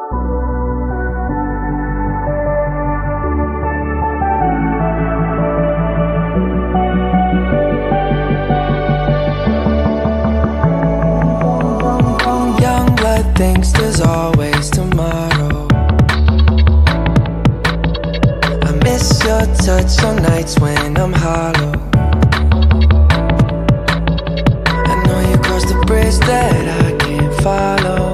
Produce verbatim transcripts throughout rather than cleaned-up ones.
Youngblood thinks there's always tomorrow. I miss your touch on nights when I'm hollow. I know you crossed the bridge that I can't follow.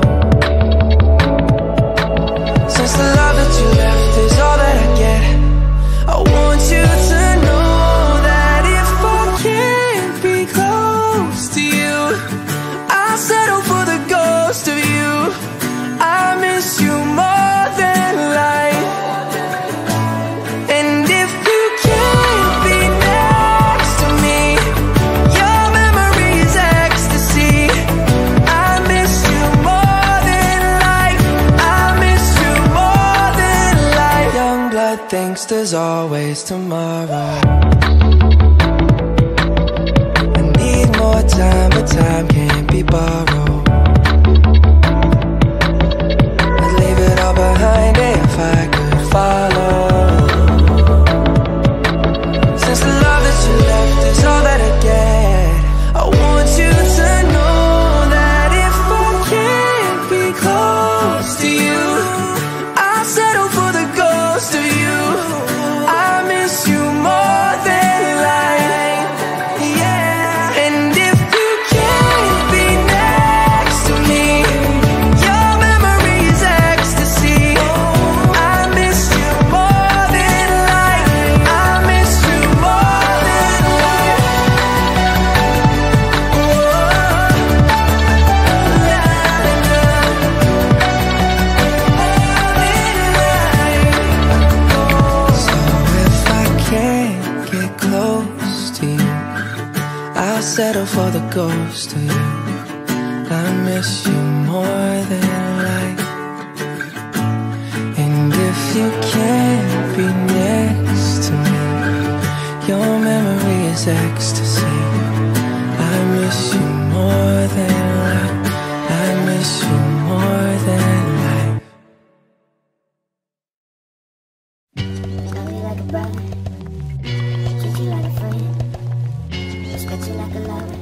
Since the love that you left is all that I get, I want you to know that if I can't be close to you, I'll settle for the ghost of you. I miss you more than life. And if you can't be next to me, your memory is ecstasy. I miss you more than life. I miss you more than life. Youngblood thinks there's always tomorrow. I need more time, but time can't be borrowed. I'd leave it all behind if I could follow. Since the love that you left is all that I get, I want you to know that if I can't be close to you, I'll settle for the ghost of you. I miss you more than life. Yeah. And if you can't be next to me, your memory is ecstasy. I miss you more than life. I miss you more than life. So if I can't get close to you, I'll settle for the ghost of you. I miss you more than life. And if you can't be next to me, your memory is ecstasy. I miss you more than life. I miss you more than life. Love you like a brother, treat you like a friend, respect you like a lover.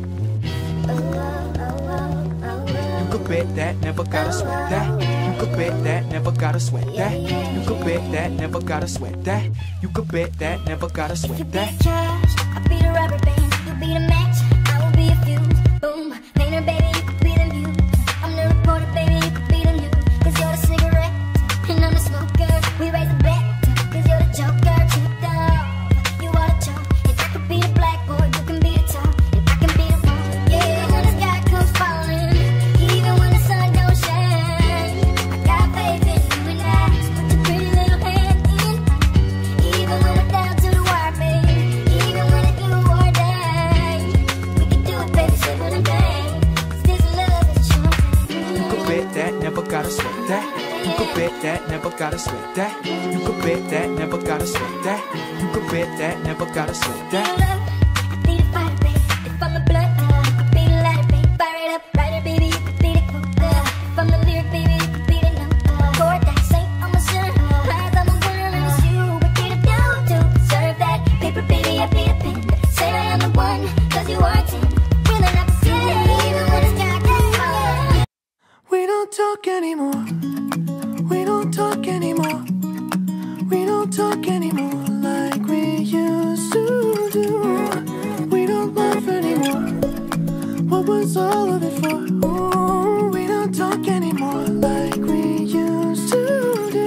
Oh, oh, oh, oh, oh, oh. You could bet that, never gotta sweat that. You could bet that, never gotta sweat that. You could bet that, never gotta sweat that. You could bet that, never gotta If you sweat be that. the cash, I'll be the rubber band. You be the match, I will be a fuse. Boom, painter, baby, you could be the muse. I'm the reporter, baby, you could be the news. Cause you're the cigarette, and I'm the smoker. We raise a bet, cause you're the joker. Keep the you are the chalk. And I could be the blackboard, you can be the top. And I can be the one, yeah, when the sky comes falling, even when the sun don't shine. I got faith in you and I. Put your pretty little hand in. Even when we're down to the wire, baby. Even when it's you or die. We can do it, baby, simple and plain. 'Cause this love is a short time. You could bet that, never gotta sweat that. You could bet that, never gotta sweat that. You could bet that, never gotta sweat that. You could bet that, never gotta sweat that. I be the fire, baby. If I'm the blood, I could be the lighter, baby. Fire it up, writer, baby. You could be the quote. If I'm the lyric, baby, you could be the note. Chord that saint, I'm a sinner. Rise, I'm a winner, and it's you. We get it down to serve that paper, baby. I be the pen. Say I am the one, 'cause you are ten. Feeling up the sky, even when the sky gets falling. We don't talk anymore. We don't talk anymore. We don't talk anymore like we used to do. We don't laugh anymore. What was all of it for? Ooh, we don't talk anymore like we used to do.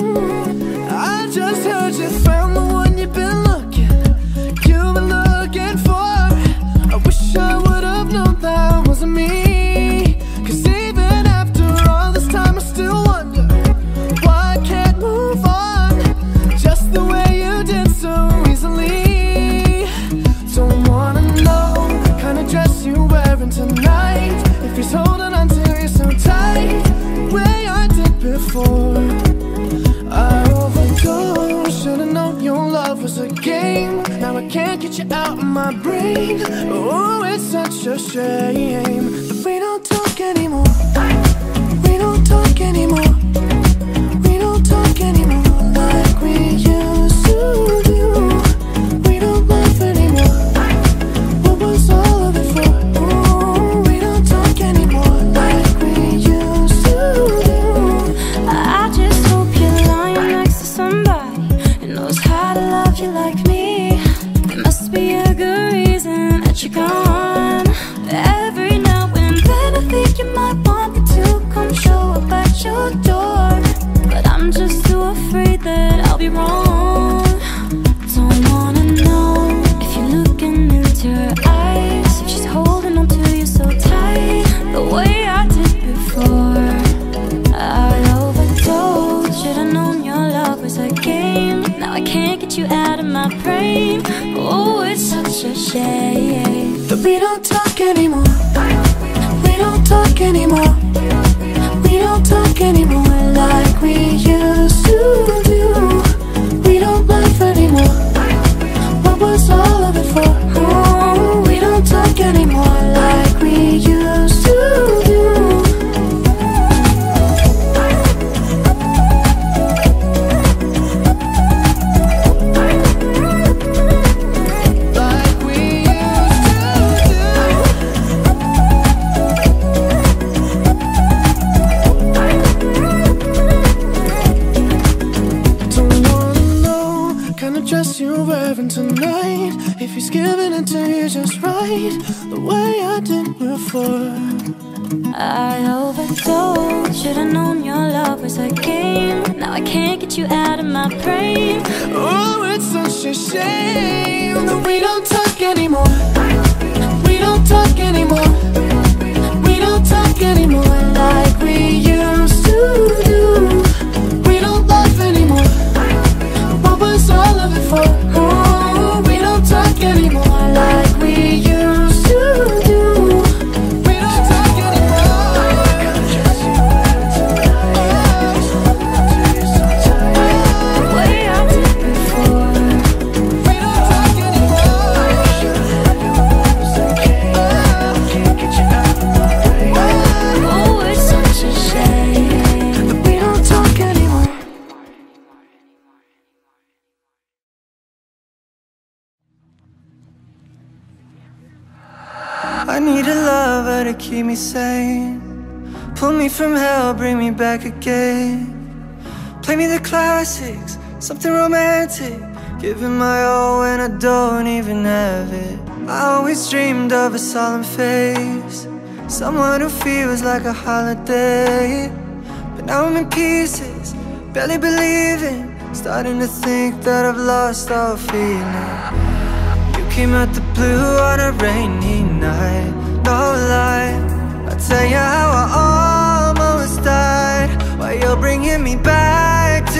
I just heard you found the one you've been looking, you've been looking for. I wish I would have known that wasn't me. 'Cause even after all this time I still wonder why I can't move on just the way you did so easily. Don't wanna know the kind of dress you're wearing tonight, if he's holding on to you so tight, the way I did before. I overdosed, should've known your love was a game. Now I can't get you out of my brain. Oh, it's such a shame that we don't talk anymore. We don't talk anymore. my brain. Oh, it's such a shame that we don't talk anymore. We don't talk anymore. We don't talk anymore like we used to do. We don't laugh anymore. What was all of it for? Oh, we don't talk anymore like we used to do. Dress you're wearing tonight, if he's giving it to you just right, the way I did before. I overdosed, should've known your love was a game. Now I can't get you out of my brain. Oh, it's such a shame that we don't talk anymore. We don't talk anymore. We don't talk anymore like we used to do. We don't laugh anymore. What was all of it for? Oh, we don't talk anymore like we used to do. We don't talk anymore. The way I did before. We don't talk anymore. Can't get you out of my way. Oh, it's such a shame that we don't talk anymore. I need a lover to keep me sane. Pull me from hell, bring me back again. Play me the classics, something romantic. Giving my all when I don't even have it. I always dreamed of a solemn face, someone who feels like a holiday. But now I'm in pieces, barely believing, starting to think that I've lost all feeling. Came out the blue on a rainy night, no lie. I'll tell you how I almost died, while you're bringing me back to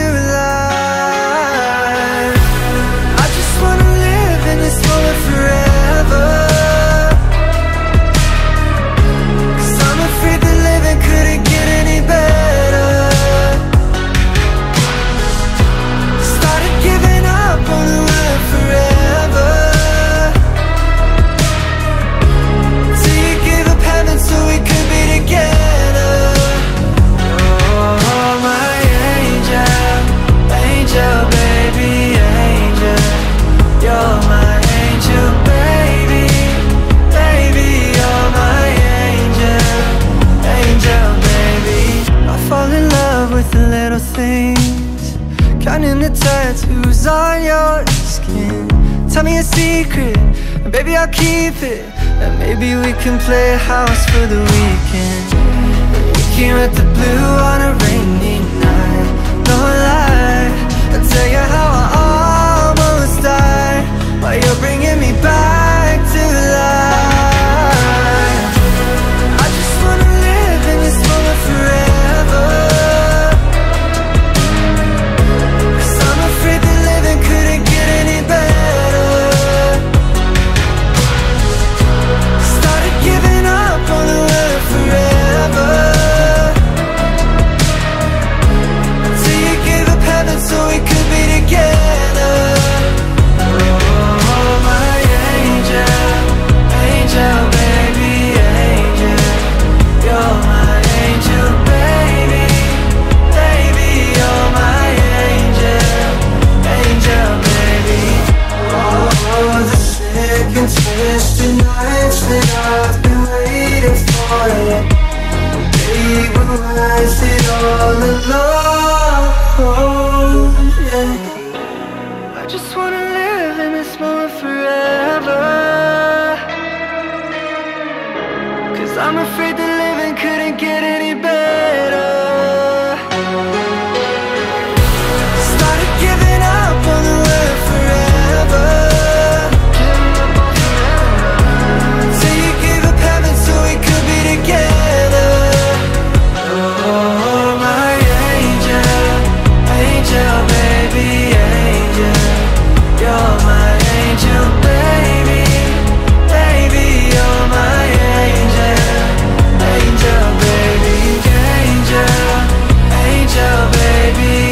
life. I just wanna live in this moment forever, 'cause I'm afraid that living couldn't get any better. Started giving up on the word forever, so we could be together. Oh, my angel, angel, baby, angel. You're my angel, baby, baby, you're my angel, angel, baby. I fall in love with the little things, counting the tattoos on your skin. Tell me a secret, and baby, I'll keep it. And maybe we can play house for the weekend. We came at the blue on a rainy night, no lie. I'll tell you how I almost died, while you're bringing me back to life. I just wanna live in this moment forever, 'cause I'm afraid that living couldn't get any better. Giving up on the word forever, till you gave up heaven so we could be together. Oh, my angel, angel, baby, angel. You're my angel, baby, baby, you're my angel, angel, baby. Oh, the sick and twisted nights that I've been waiting for you, they will rise it all alone, yeah. I just wanna live in this moment forever, 'cause I'm afraid that living couldn't get any better. Started giving up on the word forever, together. Oh, my angel, angel, baby, angel. You're baby